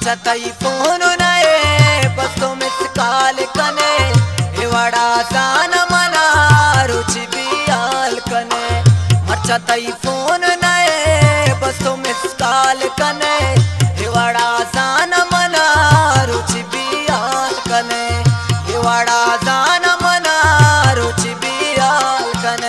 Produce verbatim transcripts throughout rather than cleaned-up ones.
मर्चतई phone नए बसो miss call कने हिवाड़ा सान मना रुचि बियाल कने मर्चतई फोन नए बसो मिस काल कने हिवाड़ा सान मना रुचि बियाल कने हिवाड़ा सान मना रुचि बियाल कने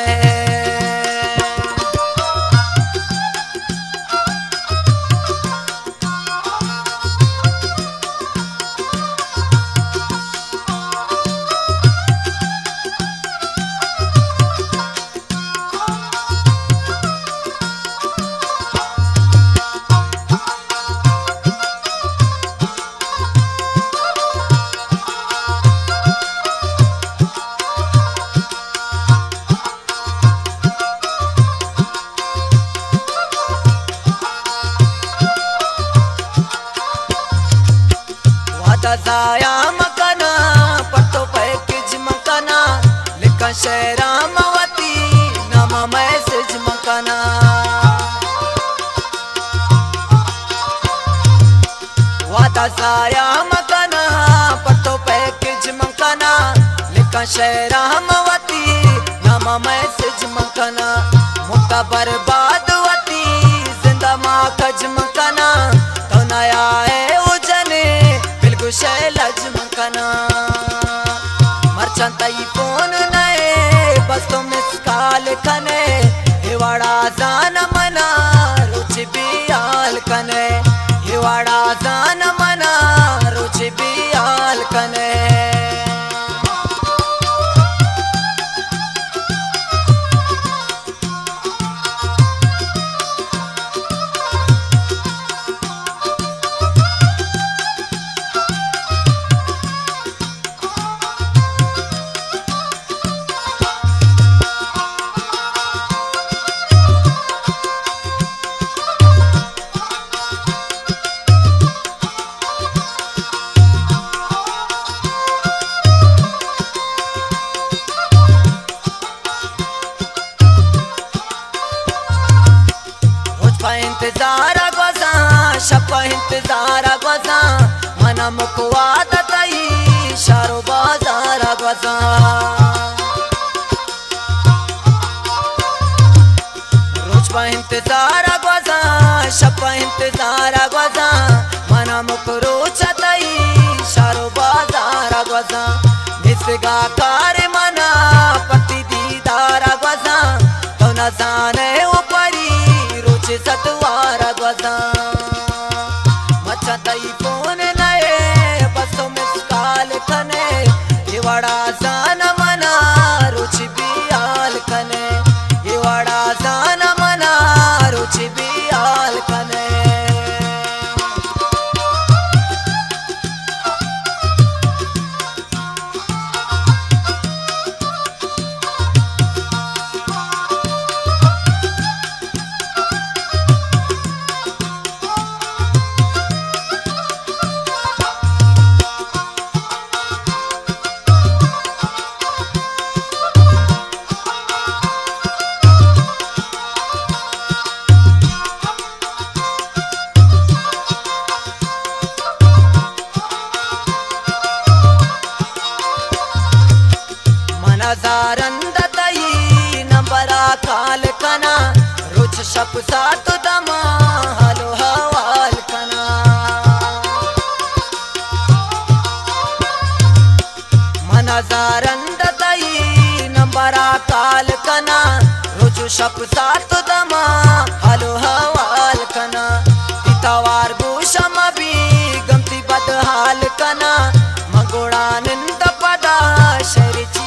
जाया मकाना पट्टो पैकेज मकाना लिखा शहरा मवती नामा मैसेज मकाना वादा जाया मकाना पट्टो पैकेज मकाना लिखा शहरा मवती नामा मैसेज मकाना मुक्ता बर्बाद वती जिंदा माँ खज मकाना तो नया है उजने शैलज मकाना मर्चतई फोन नए बसो मिस काल कने हिवाड़ा जान मना रुचि बियाल कने हिवाड़ा जान मना रुचि बियाल कने इंतजार गोसा शप इंतजार गोसा मना मुकवाद तई शारो बाजार गोसा रोज पा इंतजार गोसा शप इंतजार गोसा मना मुक रोच तई शारो बाजार गोसा निसगा कार मना पति दीदार गोसा तो न जाने ऊपरी सतवारा गोसा मर्चतई फोन नए बसो मिस काल कने हिवाड़ा जान मना रुचि बियाल कने हिवाड़ा जान मना रुचि बियाल कने नजारंद तई नंबरा काल कना रुच शप सात दमा हलो हवाल कना नजारंद तई नंबरा काल कना रुच शप सात दमा हलो हवाल कना तितवार गुशम भी गमती बदहाल कना मगोड़ा निंद पदा शरिची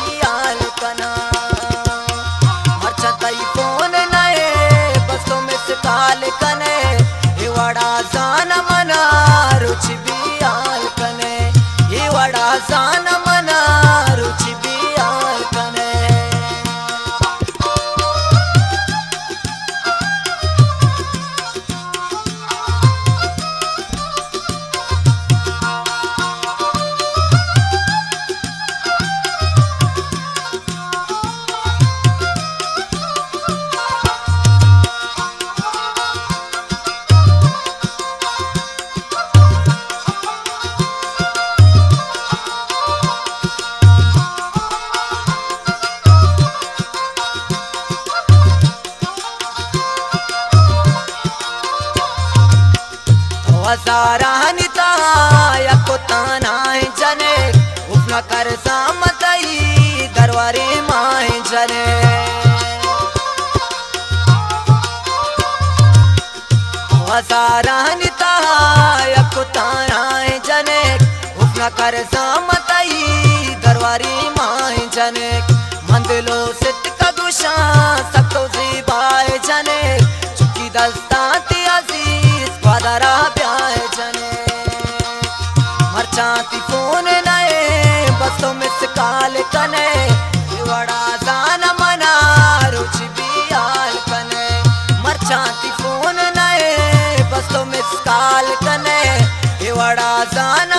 मर्चतई फोन नए बसो मिस काल कने हिवाड़ा जान मना रुचि बियाल कने हिवाड़ा जान मना रुचि बियाल कने रानी ताराए जने उपना कर सामतई दरबारी माए जने मंदलो सित का गुशा सबको जीबाए जने चुकी दस्तांती अजीज वादरा ब्याह जने मरचाती फोन नए बसों में सकाल कने वड़ा जान मना रुचि बियाल कने मरचाती फोन नए बसों में सकाल कने वड़ा जान